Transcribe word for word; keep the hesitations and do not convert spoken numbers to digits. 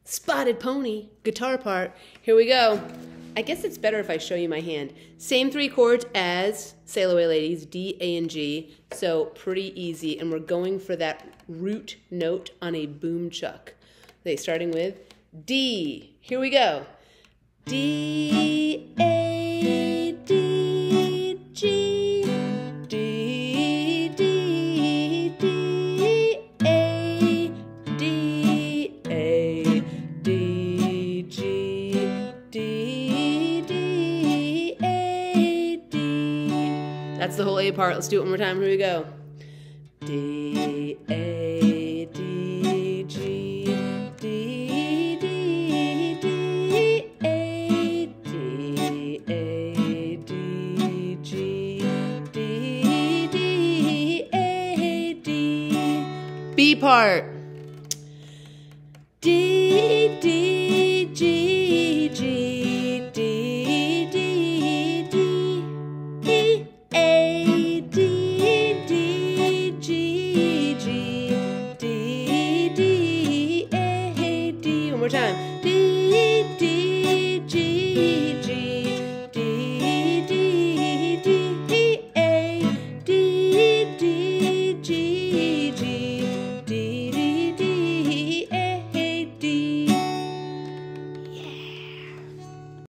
Spotted Pony, guitar part. Here we go. I guess it's better if I show you my hand. Same three chords as Sail Away Ladies, D, A, and G. So pretty easy. And we're going for that root note on a boom chuck. Okay, starting with D. Here we go. D, A, D, G. D, D, D, A, D, A, D, G, D, D, A, D. That's the whole A part. Let's do it one more time. Here we go. D, A, D, G, D, D, D, A, D, A, D, G, D, D, A, D. B part. D, D, G, G, D, D, D, E, A, D, D, G, G, D, D, A, D. One more time. D, D,